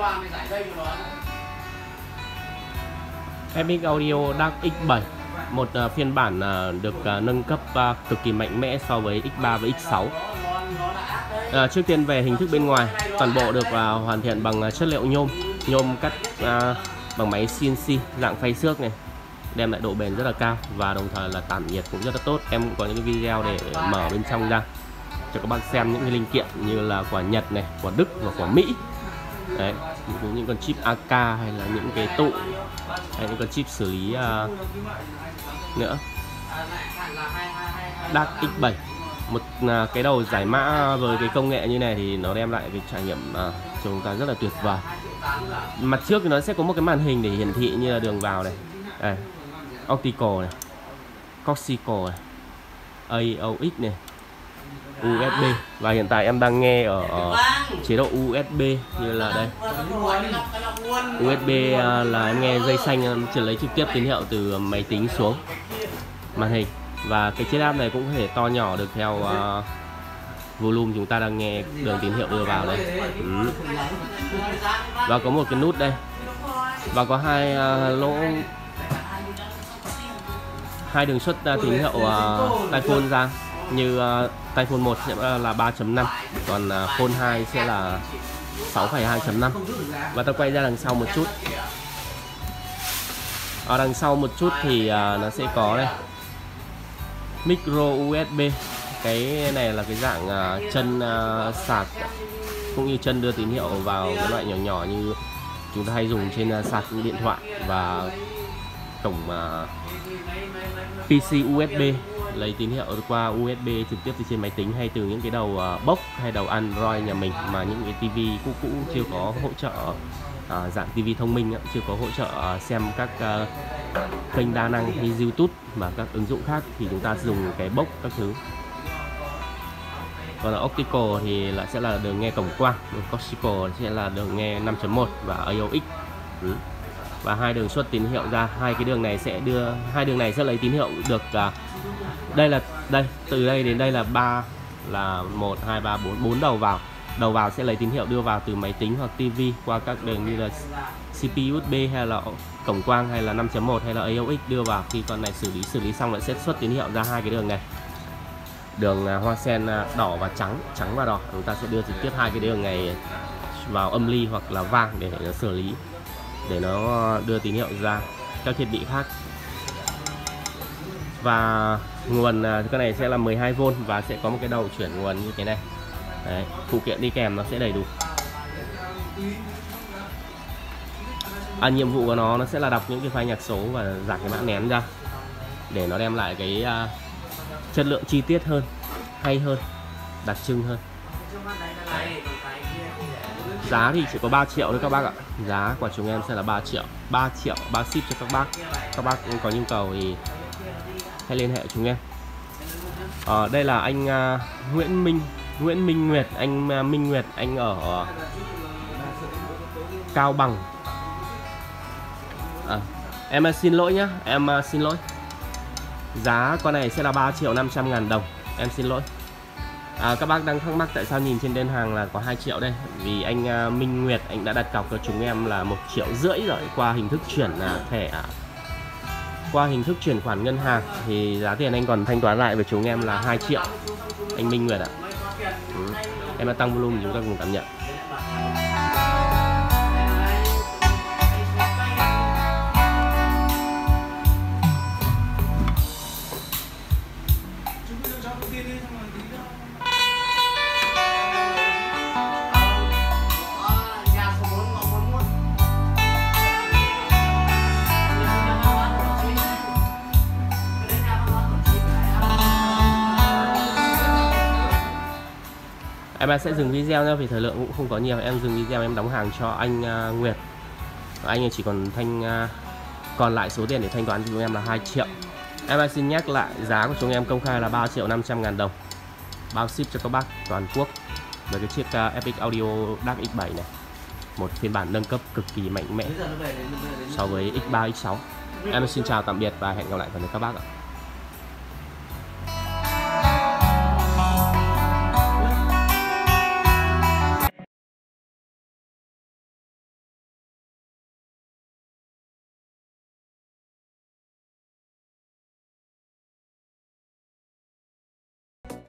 Epic Audio DAC X7, một phiên bản được nâng cấp cực kỳ mạnh mẽ so với X3 và X6. Trước tiên về hình thức bên ngoài, toàn bộ được hoàn thiện bằng chất liệu nhôm cắt bằng máy CNC dạng phay xước này, đem lại độ bền rất là cao và đồng thời là tản nhiệt cũng rất là tốt. Em cũng có những cái video để mở bên trong ra cho các bạn xem những cái linh kiện như là quả Nhật này, quả Đức và quả Mỹ. Đấy, những con chip AK hay là những cái tụ hay những con chip xử lý nữa. DAC X7, một cái đầu giải mã với cái công nghệ như này thì nó đem lại cái trải nghiệm cho chúng ta rất là tuyệt vời. Mặt trước thì nó sẽ có một cái màn hình để hiển thị như là đường vào này, optical này, coaxial này, AUX này, USB, và hiện tại em đang nghe ở chế độ USB như là đây. USB là em nghe dây xanh, em chỉ lấy trực tiếp tín hiệu từ máy tính xuống màn hình, và cái chiếc áp này cũng có thể to nhỏ được theo volume chúng ta đang nghe đường tín hiệu đưa vào đây. Và có một cái nút đây, và có hai đường xuất tín hiệu tai phone ra, như tai phone 1 sẽ là 3.5, còn phone 2 sẽ là 6,2.5. Và ta quay ra đằng sau một chút. Ở đằng sau một chút thì nó sẽ có đây micro USB. Cái này là cái dạng chân sạc cũng như chân đưa tín hiệu vào cái loại nhỏ nhỏ như chúng ta hay dùng trên sạc điện thoại, và cổng PC USB lấy tín hiệu qua USB trực tiếp từ trên máy tính hay từ những cái đầu box hay đầu Android nhà mình, mà những cái TV cũ chưa có hỗ trợ dạng TV thông minh, chưa có hỗ trợ xem các kênh đa năng như YouTube và các ứng dụng khác thì chúng ta dùng cái box các thứ. Còn là optical thì sẽ là đường nghe cổng quang, coaxial sẽ là đường nghe 5.1 và AUX. Và hai đường xuất tín hiệu ra, hai đường này sẽ lấy tín hiệu được từ đây đến đây là 1 2 3 4 đầu vào sẽ lấy tín hiệu đưa vào từ máy tính hoặc TV qua các đường như là CPU USB hay là cổng quang hay là 5.1 hay là AUX đưa vào. Khi con này xử lý xong lại sẽ xuất tín hiệu ra hai cái đường này, đường hoa sen đỏ và trắng và đỏ. Chúng ta sẽ đưa trực tiếp hai cái đường này vào âm ly hoặc là vang để nó xử lý, để nó đưa tín hiệu ra các thiết bị khác. Và nguồn cái này sẽ là 12V và sẽ có một cái đầu chuyển nguồn như thế này. Đấy, phụ kiện đi kèm nó sẽ đầy đủ. Nhiệm vụ của nó sẽ là đọc những cái file nhạc số và giảm cái mã nén ra để nó đem lại cái chất lượng chi tiết hơn, hay hơn, đặc trưng hơn. Giá thì chỉ có 3 triệu thôi các bác ạ. Giá của chúng em sẽ là 3 triệu, 3 ship cho các bác. Các bác có nhu cầu thì hãy liên hệ chúng em. Đây là anh Nguyễn Minh Nguyệt. Anh Minh Nguyệt, anh ở Cao Bằng. Em xin lỗi nhá, em xin lỗi. Giá con này sẽ là 3.500.000 đồng. Em xin lỗi. Các bác đang thắc mắc tại sao nhìn trên đơn hàng là có 2 triệu đây. Vì anh Minh Nguyệt anh đã đặt cọc cho chúng em là 1,5 triệu rồi qua hình thức chuyển qua hình thức chuyển khoản ngân hàng, thì giá tiền anh còn thanh toán lại với chúng em là 2 triệu. Anh Minh Nguyệt ạ. Em đã tăng volume chúng ta cùng cảm nhận. Em sẽ dừng video nha, vì thời lượng cũng không có nhiều. Em dừng video, em đóng hàng cho anh Nguyệt. Và anh chỉ còn lại số tiền để thanh toán cho chúng em là 2 triệu. Em xin nhắc lại giá của chúng em công khai là 3.500.000 đồng, bao ship cho các bác toàn quốc với cái chiếc Epic Audio DAC X7 này. Một phiên bản nâng cấp cực kỳ mạnh mẽ so với X3, X6. Em xin chào tạm biệt và hẹn gặp lại các bác ạ.